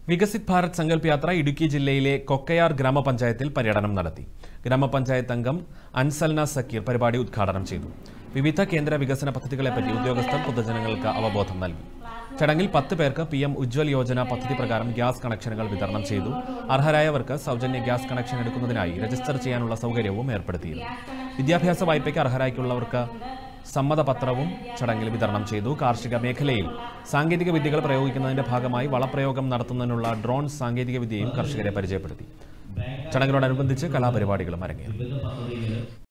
വികസിത് ഭാരത് സങ്കൽപ് യാത്ര ഇടുക്കി ജില്ലയിലെ കൊക്കയാർ ഗ്രാമപഞ്ചായത്തിൽ പര്യടനം നടത്തി. ഗ്രാമപഞ്ചായത്ത് അംഗം അൻസൽന സക്കീർ പരിപാടി ഉദ്ഘാടനം ചെയ്തു. വിവിധ കേന്ദ്ര വികസന പദ്ധതികളെപ്പറ്റി ഉദ്യോഗസ്ഥർ പൊതുജനങ്ങൾക്ക് അവബോധം നൽകി. ചടങ്ങിൽ 10 പേർക്ക് PM ഉജ്ജ്വൽ യോജന പദ്ധതി പ്രകാരം ഗ്യാസ് കണക്ഷനുകൾ വിതരണം ചെയ്തു. അർഹരായവർക്ക് സൗജന്യ ഗ്യാസ് കണക്ഷൻ എടുക്കുന്നതിനായി രജിസ്റ്റർ ചെയ്യാനുള്ള സൗകര്യവും ഏർപ്പെടുത്തിയിരുന്നു. വിദ്യാഭ്യാസ വായ്പയ്ക്ക് അർഹരായിട്ടുള്ളവർക്ക് സമ്മതപത്രവും ചടങ്ങിൽ വിതരണം ചെയ്തു. കാർഷിക മേഖലയിൽ സാങ്കേതിക വിദ്യകൾ പ്രയോഗിക്കുന്നതിന്റെ ഭാഗമായി വളപ്രയോഗം നടത്തുന്നതിനുള്ള ഡ്രോൺ സാങ്കേതിക വിദ്യയും കർഷകരെ പരിചയപ്പെടുത്തി. ചടങ്ങിനോടനുബന്ധിച്ച് കലാപരിപാടികളും അരങ്ങേറി.